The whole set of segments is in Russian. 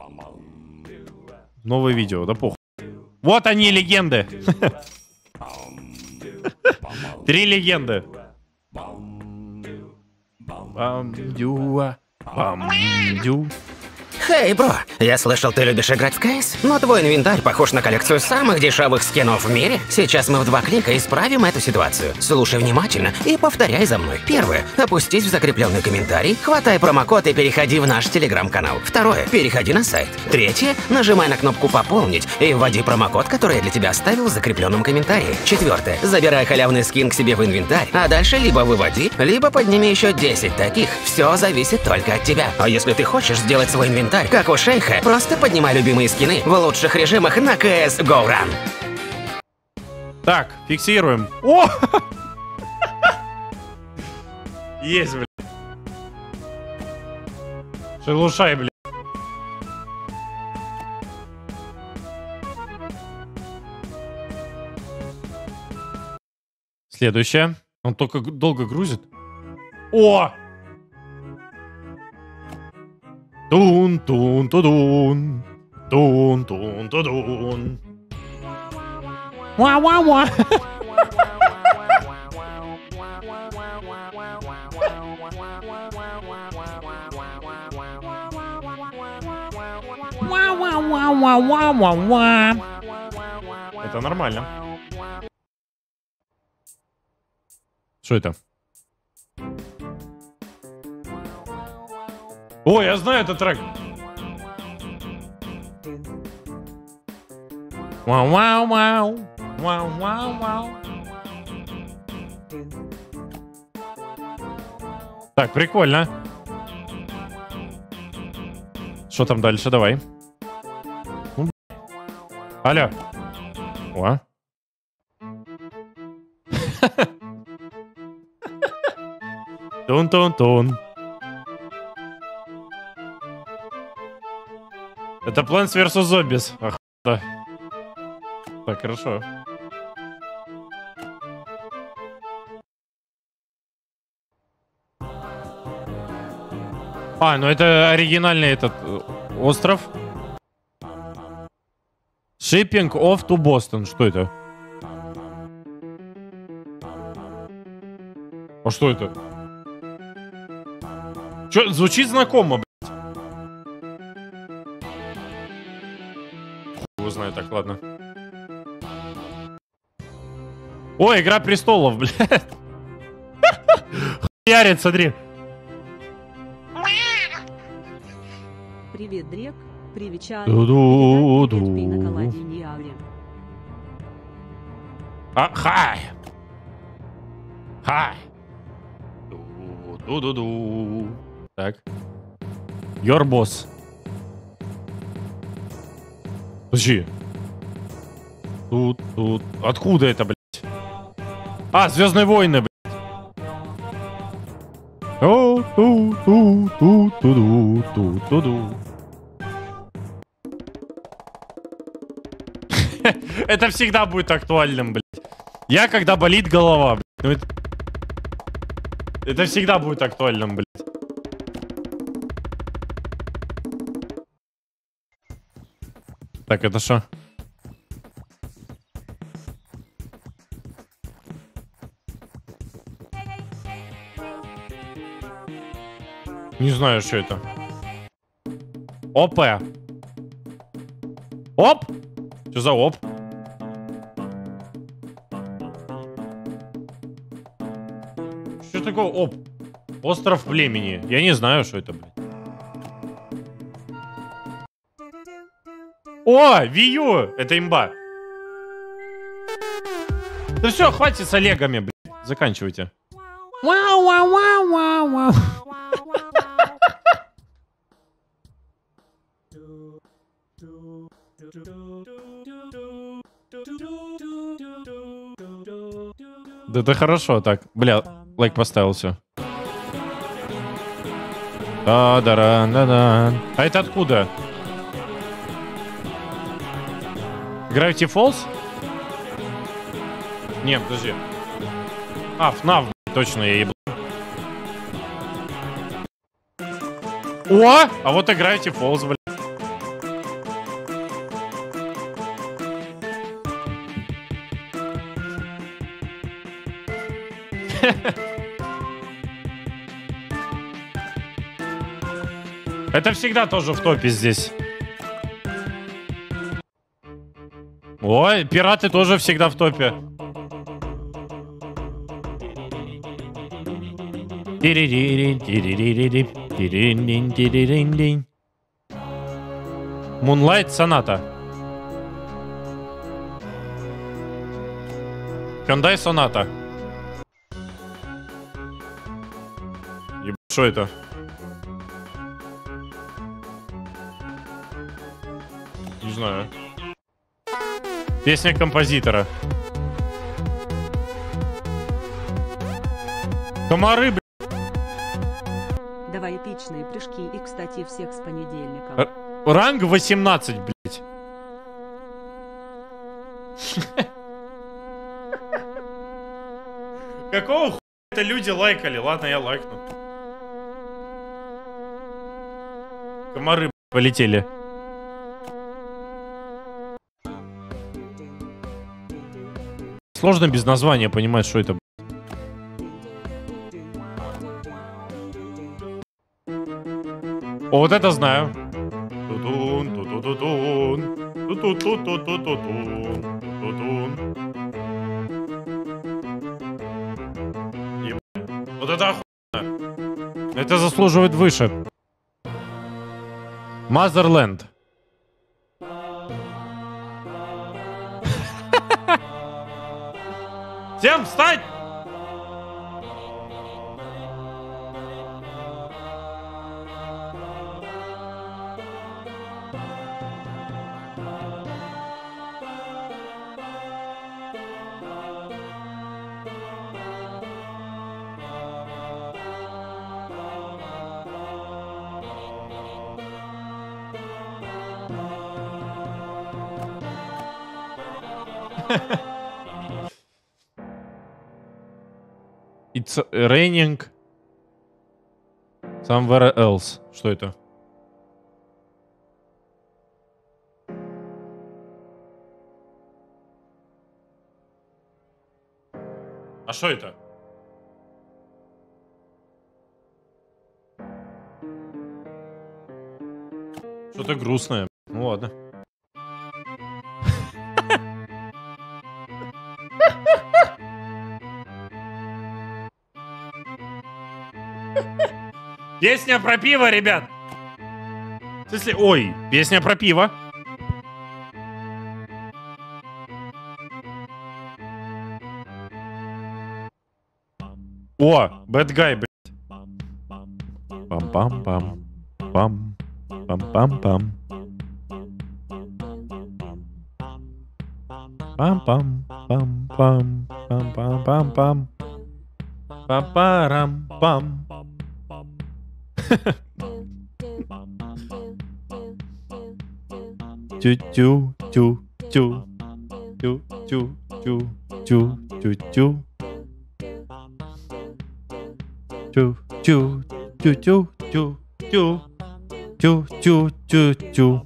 Новое видео, да похуй. Вот они, легенды. 3 легенды. Хей, бро, я слышал, ты любишь играть в кейс, но твой инвентарь похож на коллекцию самых дешевых скинов в мире. Сейчас мы в 2 клика исправим эту ситуацию. Слушай внимательно и повторяй за мной. Первое. Опустись в закрепленный комментарий, хватай промокод и переходи в наш телеграм-канал. Второе. Переходи на сайт. Третье. Нажимай на кнопку «Пополнить» и вводи промокод, который я для тебя оставил в закрепленном комментарии. Четвертое. Забирай халявный скин к себе в инвентарь, а дальше либо выводи, либо подними еще 10 таких. Все зависит только от тебя. А если ты хочешь сделать свой инвентарь как у шейха, просто поднимай любимые скины в лучших режимах на CS GO RUN. Так, фиксируем. О! Есть, блядь. Шелушай, блядь. Следующее. Он только долго грузит. О! Тун-тун-тудун. Тун-тун-тудун. Ва-ва-ва. Ва-ва-ва-ва-ва-ва-ва. Это нормально. Что это? О, я знаю этот трек. Вау-вау-вау. Вау-вау-вау. Так, прикольно. Что там дальше? Давай. Алло. О. Тун-тун-тун. Это Plants vs Zombies. Ах, да. Так, хорошо. А, ну это оригинальный этот остров. Shipping off to Boston. Что это? А что это? Чё, звучит знакомо, блядь. Хуй его знает, так, ладно. Ой, Игра престолов, блядь. Хуярит, смотри. Привет, Дрек. Привечай. А, хай. Хай. Ду-ду-ду. Так. Your boss. Подожди. Тут. Откуда это, блядь? А, Звездные войны, блядь. Ту-ту-ту-ту-ту-ту-ту. Это всегда будет актуальным, блядь. Я, когда болит голова, блядь. Ну, это всегда будет актуальным, блядь. Так, это что? Не знаю, что это. ОП. Оп! Что за оп? Что такое оп? Остров племени. Я не знаю, что это, блядь. О, Вию! Это имба. Да все, хватит с Олегами, блядь. Заканчивайте. Вау-вау-вау-вау-вау. Да это хорошо, так. Бля, лайк поставил, все. Да-да-да-да-да. А это откуда? Gravity Falls? Не, подожди. А, FNAF, точно, я ебал. О! А вот и Gravity Falls, блядь. Это всегда тоже в топе здесь. Ой, пираты тоже всегда в топе. Moonlight Sonata. Hyundai Sonata. Ебать, что это? Не знаю. Песня композитора. Комары, блядь. Давай эпичные прыжки и, кстати, всех с понедельника. Ранг 18, блядь. Какого хуя это люди лайкали? Ладно, я лайкну. Комары, блядь, полетели. Сложно без названия понимать, что это. О, вот это знаю. Тутун, тутутутун, тутутутутутун, тутун. Ебать. Вот это охуенно. Это заслуживает выше. Motherland. Всем встать! It's raining somewhere else. Что это? А что это? Что-то грустное. Ну ладно. Песня про пиво, ребят. В смысле, ой, песня про пиво. О, Bad Guy, блядь. Пам-пам-пам. Пам. Пам-пам-пам. Пам-пам. Пам-пам. Пам-пам-пам-пам. Пам-парам-пам. Тю-тю-тю-тю. Тю-тю-тю-тю-тю-тю. Тю-тю-тю-тю-тю. Тю-тю-тю-тю.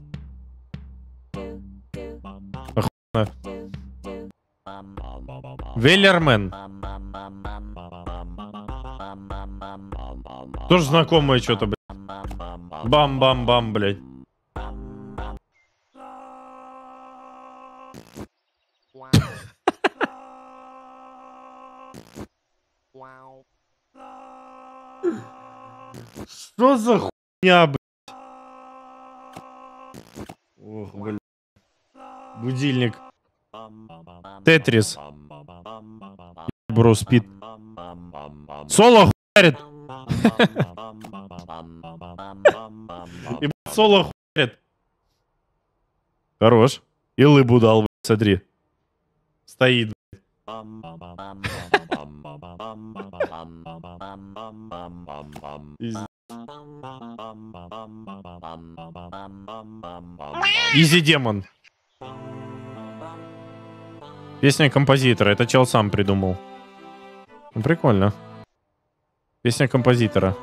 Охуенно. Веллермен. Тоже знакомое что-то, блядь. Бам-бам-бам, блядь. Что за хуйня, блядь? Ох, блядь. Будильник. Тетрис. Брус Пит. Соло хуярит. Ебать, соло хуярит. Хорош. И лыбу дал, блядь, смотри. Стоит, блядь. Изи Демон. Песня композитора. Это чел сам придумал. Ну, прикольно. Песня композитора.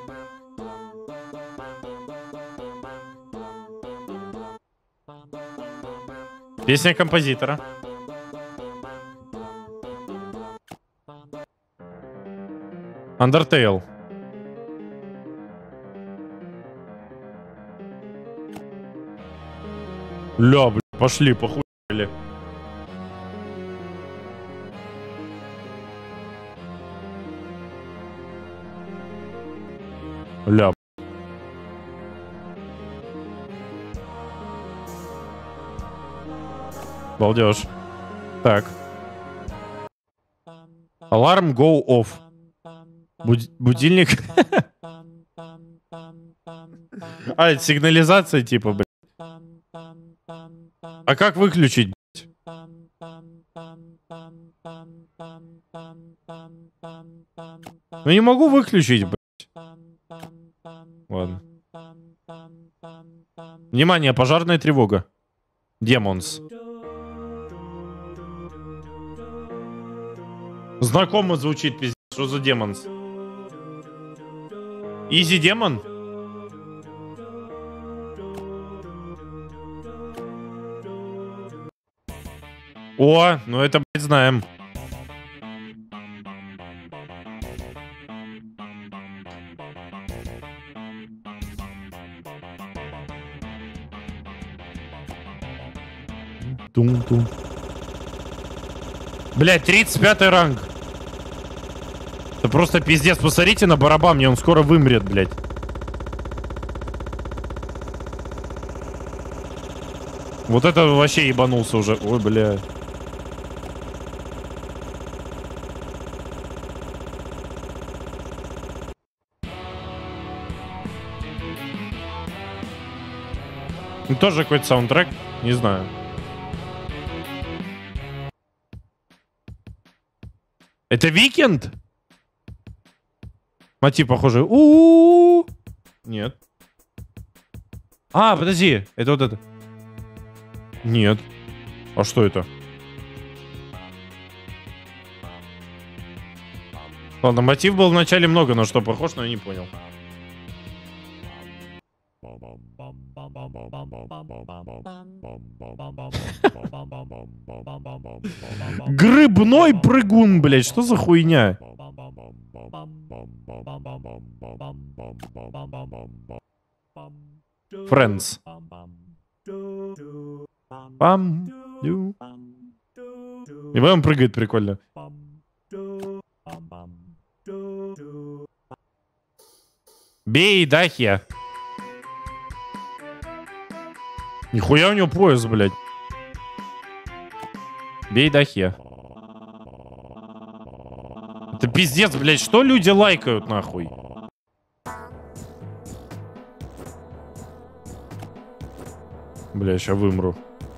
Песня композитора. Undertale. Ля, блядь, пошли, похуяли. Ля. Балдеж. Так. Alarm go off. Будильник. А, это сигнализация типа, блядь. А как выключить, блядь? Ну не могу выключить, блядь. Ладно. Внимание, пожарная тревога. Демонс. Знакомо звучит, пиздец. Что за демонс? Изи демон? О, ну это, блядь, знаем. Тум-тум. Блядь, 35 ранг. Это просто пиздец. Посмотрите на барабан, мне он скоро вымрет, блядь. Вот это вообще ебанулся уже. Ой, блядь. Ну, тоже какой-то саундтрек. Не знаю. Это Weekend? Мотив похожий. У-у-у-у. Нет. А, подожди. Это вот это. Нет. А что это? Ладно, мотив был вначале много, на что похож, но я не понял. Грибной прыгун, блядь, что за хуйня? Friends. Пам. И он прыгает прикольно. Бей, Дахия. Нихуя у него пояс, блядь. Бей, Дахия. Это пиздец, блядь. Что люди лайкают, нахуй? Бля, сейчас вымру.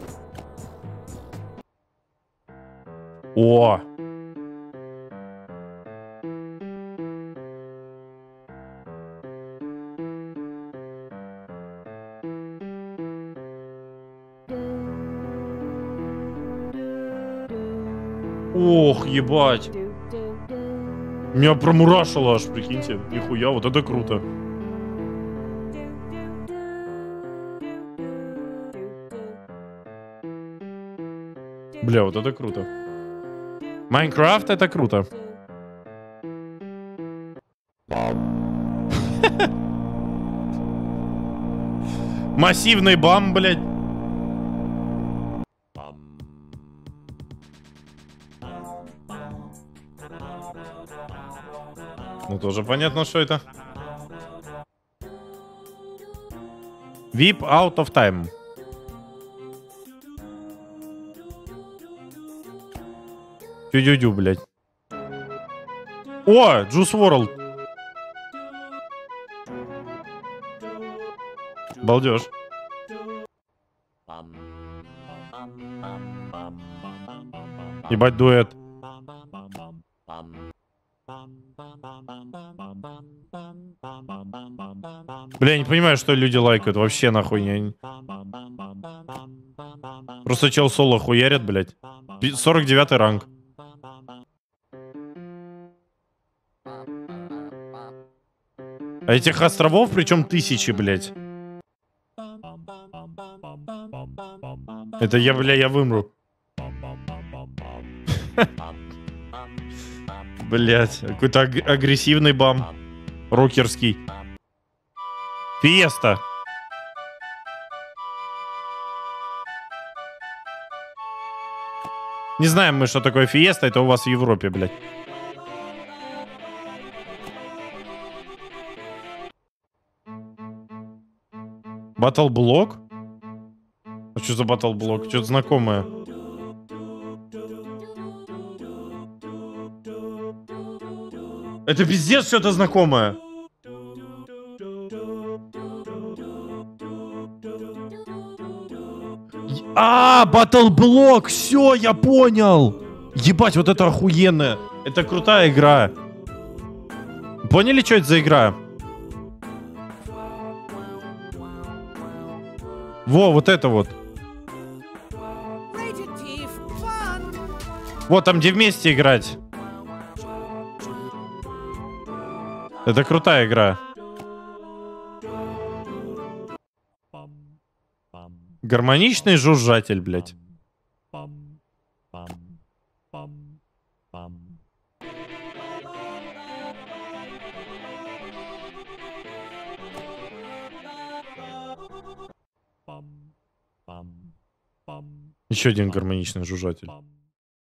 О! Ох, ебать. Меня промурашило аж, прикиньте. Нихуя, вот это круто. Бля, вот это круто. Майнкрафт это круто. Массивный бам, блядь. Ну, тоже понятно, что это. VIP out of time. Тю-дю-дю, блядь. О, Juice WRLD. Балдеж. Ебать, дуэт. Бля, я не понимаю, что люди лайкают. Вообще нахуй не... Просто чел соло хуярит, блядь. 49 ранг. А этих островов, причем тысячи, блядь. Это я, бля, я вымру. Блядь, какой-то агрессивный бам. Рокерский. Фиеста. Не знаем мы, что такое фиеста, это у вас в Европе, блядь. Батлблок? А что за батлблок? Что-то знакомое. Это пиздец что-то знакомое. Батлблок! Все, я понял! Ебать, вот это охуенно! Это крутая игра. Поняли, что это за игра? Во, вот это вот. Вот там, где вместе играть. Это крутая игра. Гармоничный жужжатель, блядь. Еще один гармоничный жужжатель.